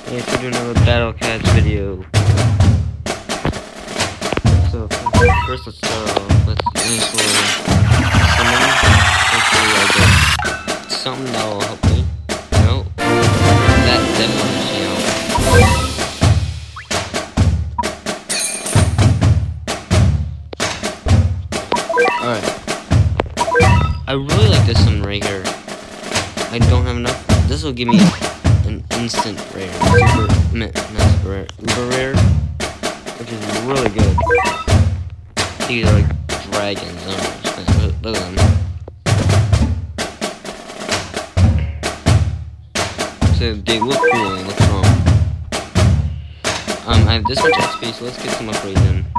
Hey, if we're doing another Battle Cats video. So, first let's start off. Let's initially summon. Hopefully I get something that will help me. No. That definitely helps. Alright. I really like this one right here. I don't have enough. This will give me an instant rare. Not super rare. Uber rare. Which is really good. These are like dragons. I don't understand. Look at them. So they look cool and look strong. I have this much XP, so let's get some upgrades in.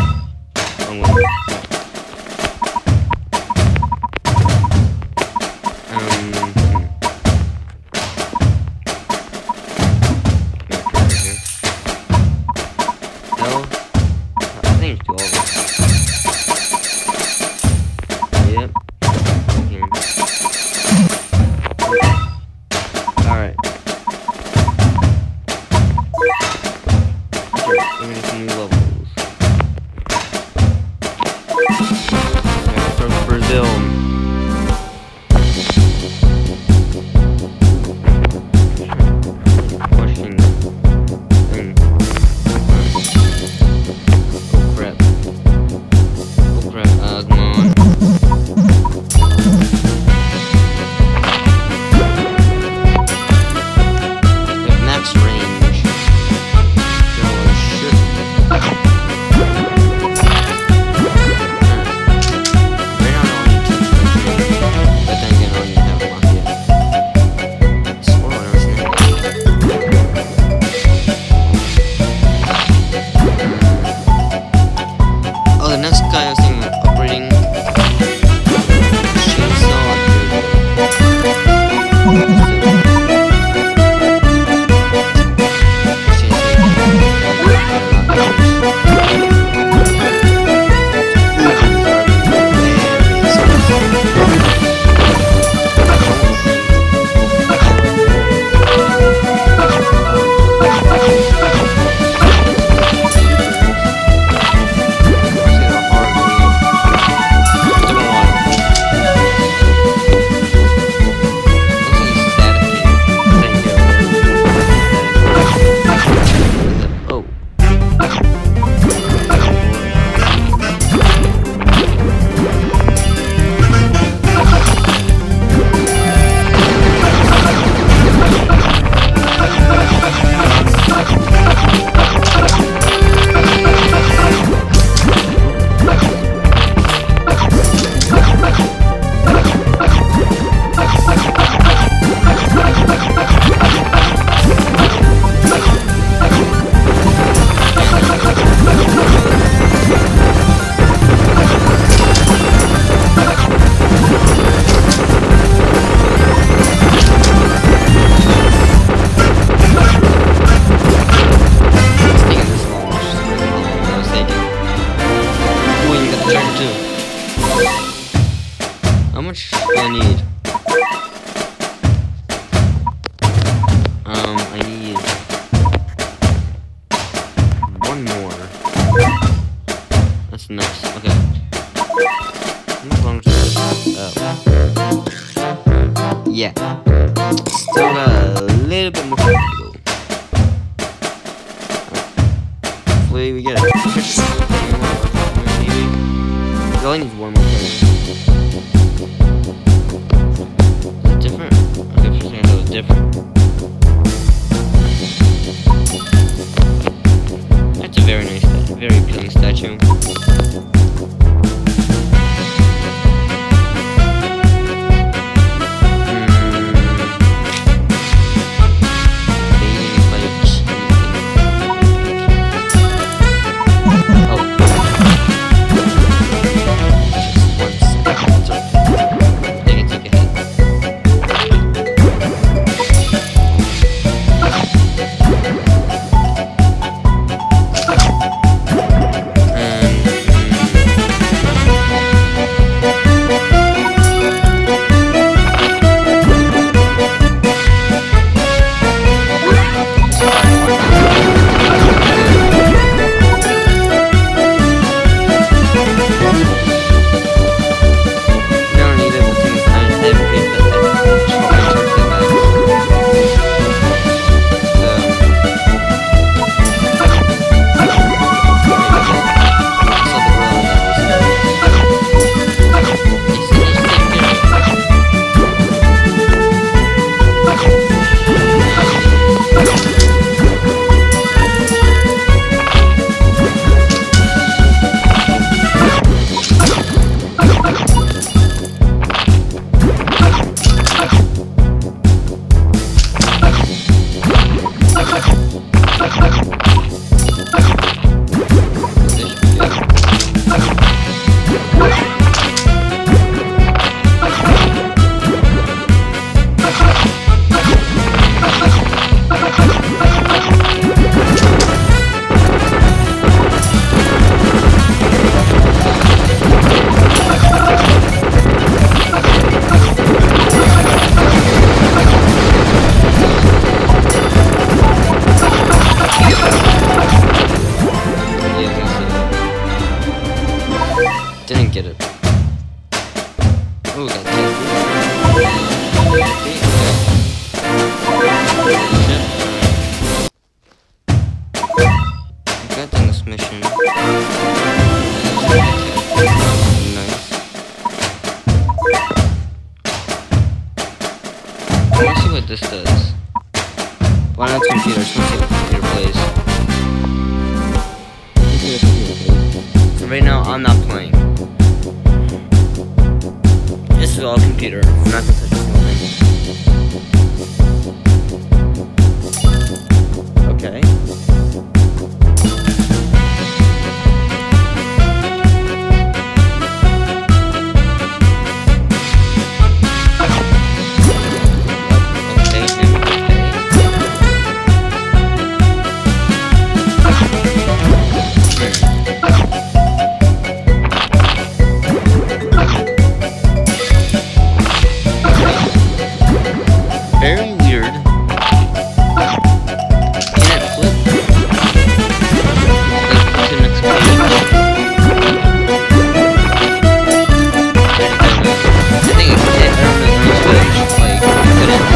How much do I need? I need one more. That's nice. Okay. How long is yeah. Still got a little bit more to go. Hopefully we get it. Maybe. I only need one more thing. Different? Okay, first thing I know is different. That's a very nice statue, very appealing statue. Why not computer? Let's see what computer plays. So right now, I'm not playing. This is all computer. I'm not gonna touch this whole thing. Okay. Very weird. Can it flip? Like to the next page? I think it can. I don't know if it's like put it.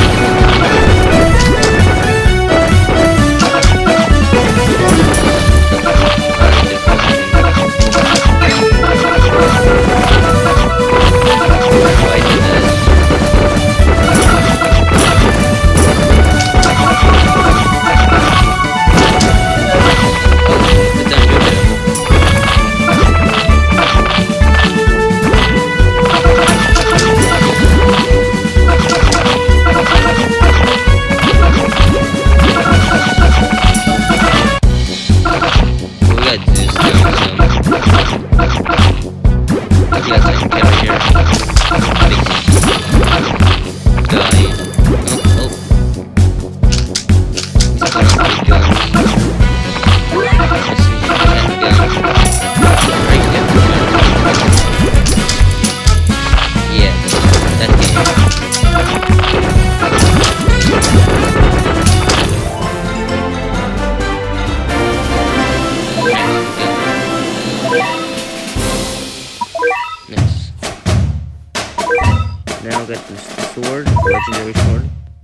Now I'll get this sword, legendary sword.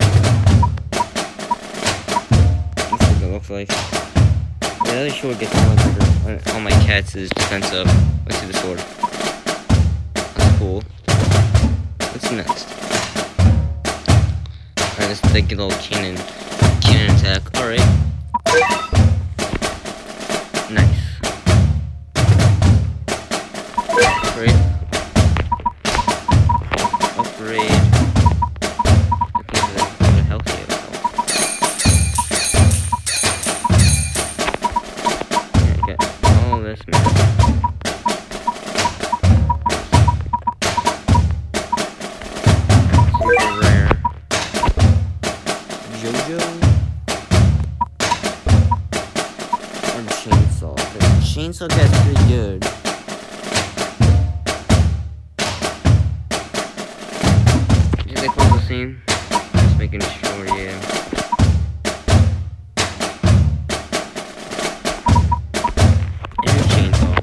Let's see what it looks like. The other sword gets more bigger. All my cats is defense up. Let's see the sword. That's cool. What's next? Alright, let's take a little cannon attack. Alright. Nice. Great. Upgrade. I think the health here. Yeah, get all this, man. Super rare. Jojo? Or chainsaw. Chainsaw gets pretty good. They both the same. Just making sure, yeah. And a chainsaw.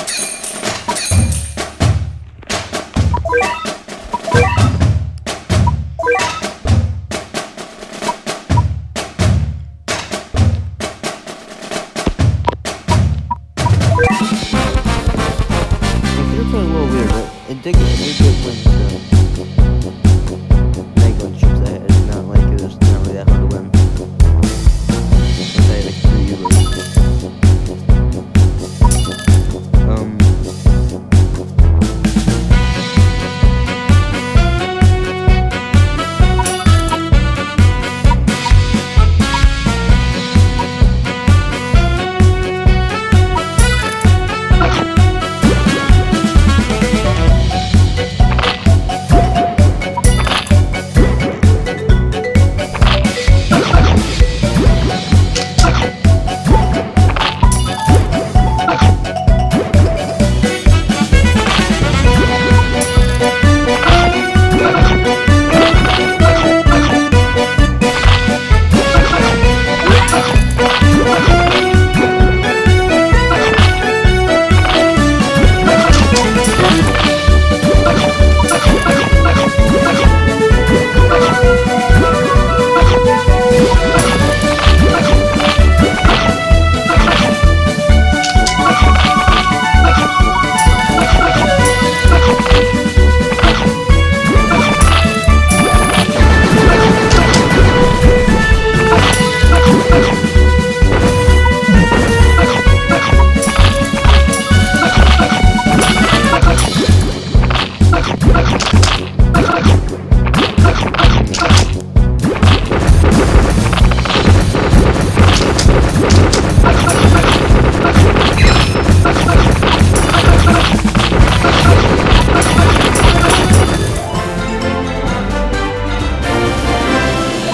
It's a little weird, but it did get when Chips ahead. It's not like it was not really that hard.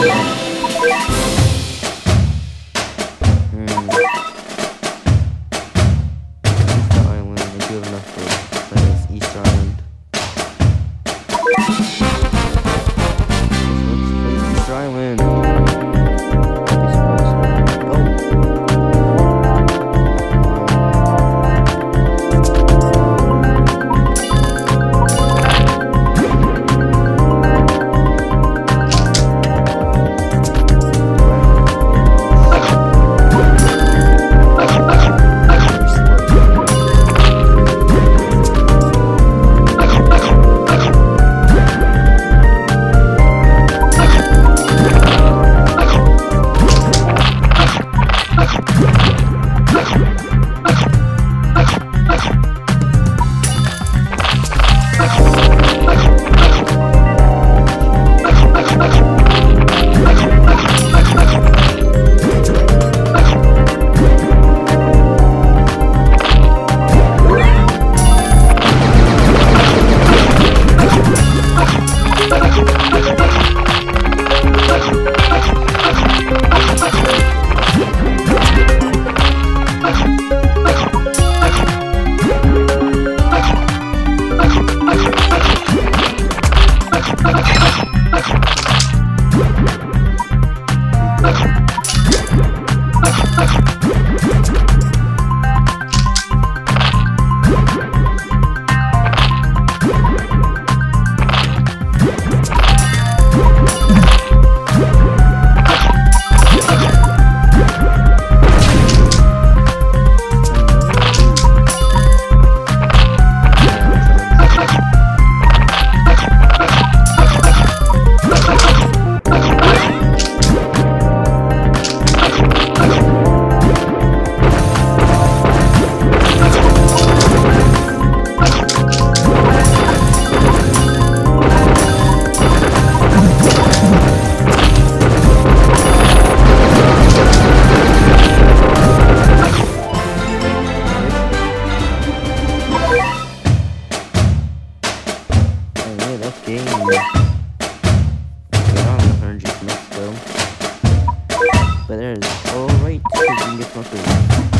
Island. I do have enough for playing this Easter Island. Let's play Easter Island. But there's alright, so we can get some food.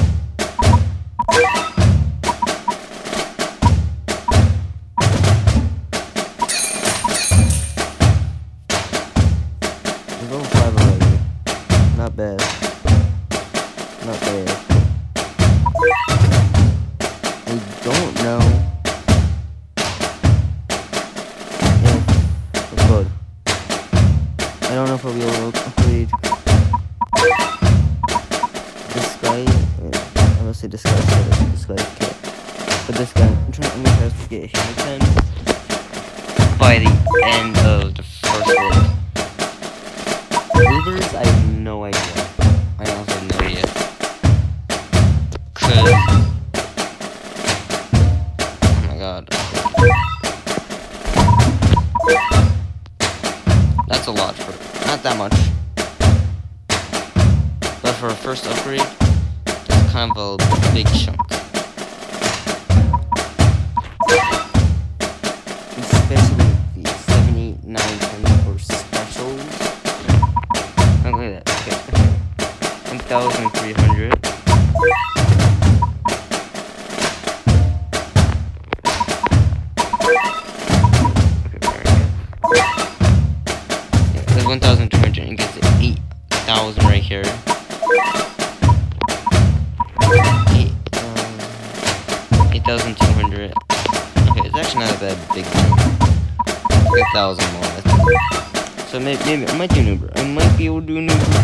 We're level 5 already. Not bad. Not bad. I don't know if we're good. I don't know if we'll be able to complete this guy. I'm gonna say this guy's good. This guy's okay. But this guy, I'm gonna try to get him by the end of the first world. Looters, I have no idea. I honestly have no idea. Cause, oh my god. That's a lot for, not that much. But for a first upgrade, that's kind of a big chunk. Especially the 7, 8, 9, 10 for specials. Oh, look at that. Okay. 1,300. There's 1,200 and gets 8,000 right here. 8,200. Okay, it's actually not a bad big jump. 1,000 more. So maybe I might do Nuber. I might be able to do Nuber.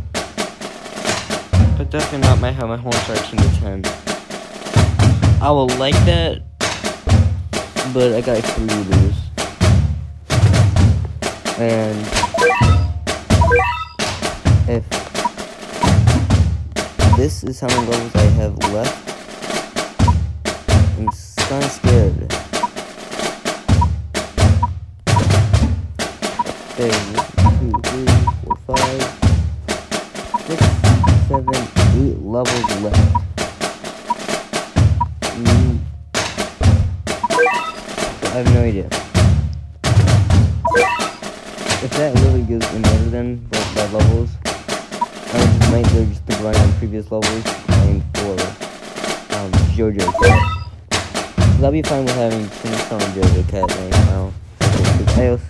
But definitely not how my whole entire team to 10. I will like that. But I got like 3 Ubers. And if this is how many levels I have left, I'm kind of scared. Okay, 1, 2, 3, 4, 5, 6, 7, 8 levels left. I have no idea. If if that really goes in better than by levels, I just might go just to grind on previous levels and for JoJo Cat. I'll be fine with having Chainsaw and JoJo Cat right now. I also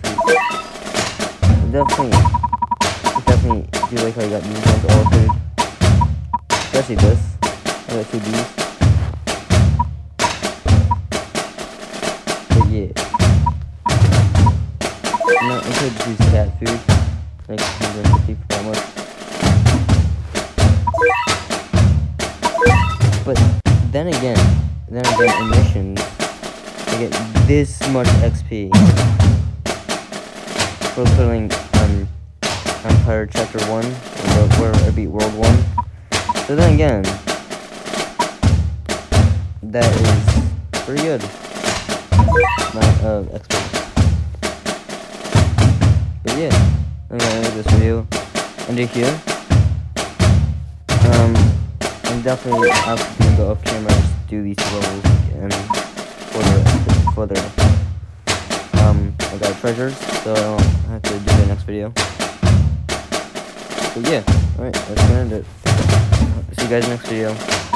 definitely do like how you got these ones altered. Especially this. I got 2 Ds. But yeah. I'm not into these cat food. Like 150 for that much. But then again in missions, I get this much XP for killing Empire Chapter 1, where I beat World 1. So then again, that is pretty good. Amount of XP. But yeah, I'm gonna end this video under here. I'm definitely going to go off camera and do these levels again for the I got treasures, so I don't have to do the next video. But yeah, alright, that's gonna end it. See you guys next video.